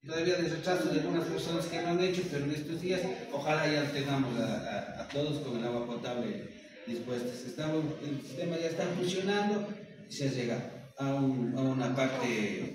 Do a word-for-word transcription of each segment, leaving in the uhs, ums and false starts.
Todavía de rechazo de algunas personas que no han hecho, pero en estos días ojalá ya tengamos a, a, a todos con el agua potable dispuestas. Estamos, el sistema ya está funcionando y se ha llegado a, un, a una parte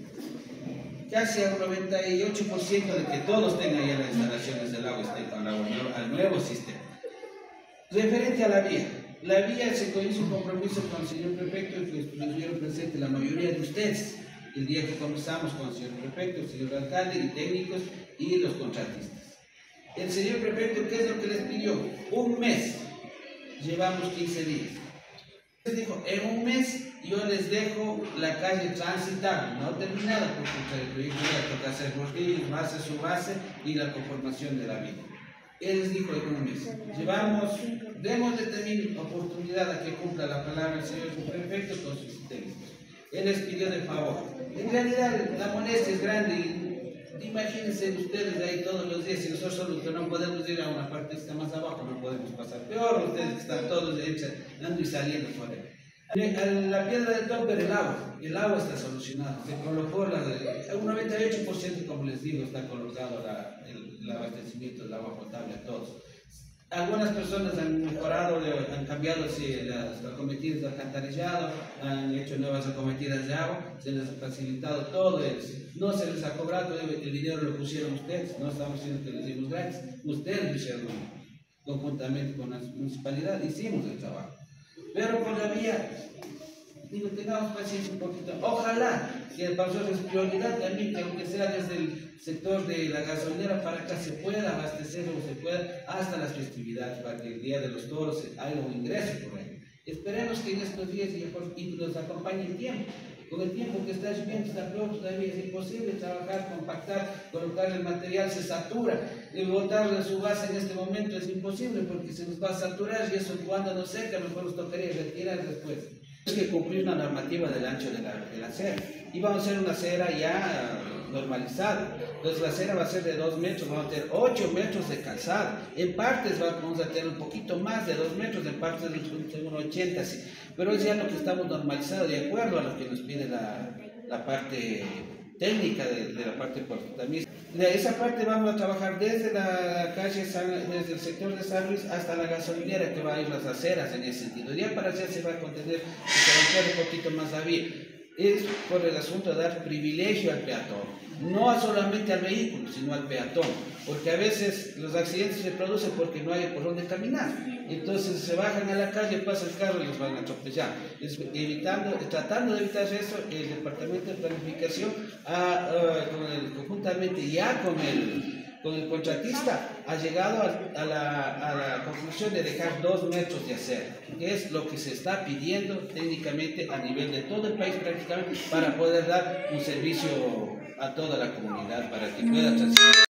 casi a un noventa y ocho por ciento de que todos tengan ya las instalaciones del agua, estén con el agua, al nuevo sistema. Referente a la vía, la vía se hizo un compromiso con el señor prefecto y que estuvieron presentes la mayoría de ustedes el día que comenzamos con el señor prefecto, el señor alcalde y técnicos y los contratistas. El señor prefecto, ¿qué es lo que les pidió? Un mes, llevamos quince días. Les dijo, en un mes yo les dejo la calle transitable, no terminada, porque el proyecto ya toca hacer los ríos, base su base y la conformación de la vía. Él les dijo en un mes, llevamos, demos de tener oportunidad a que cumpla la palabra el señor prefecto con sus técnicos. Él les pidió de favor. En realidad la molestia es grande y imagínense ustedes ahí todos los días, si nosotros solo no podemos ir a una parte que está más abajo, no podemos pasar. Peor ustedes que están todos entrando y saliendo por ahí. La piedra de tope del agua, el agua está solucionada, se colocó la, un noventa y ocho por ciento, como les digo, está colocado la, el, el abastecimiento del agua potable a todos. Algunas personas han mejorado, han cambiado sí, las acometidas de alcantarillado, han hecho nuevas acometidas de agua, se les ha facilitado todo eso. No se les ha cobrado, el dinero lo pusieron ustedes, no estamos diciendo que les dimos gratis, ustedes lo hicieron conjuntamente con la municipalidad, hicimos el trabajo. Pero por la vía, digo, tengamos paciencia un poquito. Ojalá que para nosotros es prioridad también que aunque sea desde el sector de la gasolinera para acá se pueda abastecer o se pueda hasta las festividades, para que el día de los toros haya un ingreso por ahí. Esperemos que en estos días y nos acompañe el tiempo. Con el tiempo que está lloviendo, está peor, todavía es imposible trabajar, compactar, colocar el material, se satura. Y botarle a su base en este momento es imposible porque se nos va a saturar y eso cuando no seca, mejor nos tocaría retirar después. Hay que cumplir una normativa del ancho de la, de la acera. Y vamos a hacer una acera ya normalizada. Entonces la acera va a ser de dos metros, vamos a tener ocho metros de calzado. En partes vamos a tener un poquito más de dos metros, en partes de uno ochenta, sí. Pero es ya lo que estamos normalizados de acuerdo a lo que nos pide la, la parte técnica de, de la parte también. De esa parte vamos a trabajar desde la calle, San, desde el sector de San Luis hasta la gasolinera que va a ir las aceras en ese sentido. Ya para allá se va a contener, se va a ampliar un poquito más la vía. Es por el asunto de dar privilegio al peatón, no solamente al vehículo, sino al peatón, porque a veces los accidentes se producen porque no hay por dónde caminar, entonces se bajan a la calle, pasa el carro y los van a atropellar. Es evitando, tratando de evitar eso, el Departamento de Planificación ha, uh, con el, conjuntamente ya con el con el contratista ha llegado a, a, la, a la conclusión de dejar dos metros de acera, que es lo que se está pidiendo técnicamente a nivel de todo el país prácticamente para poder dar un servicio a toda la comunidad, para que pueda transitar.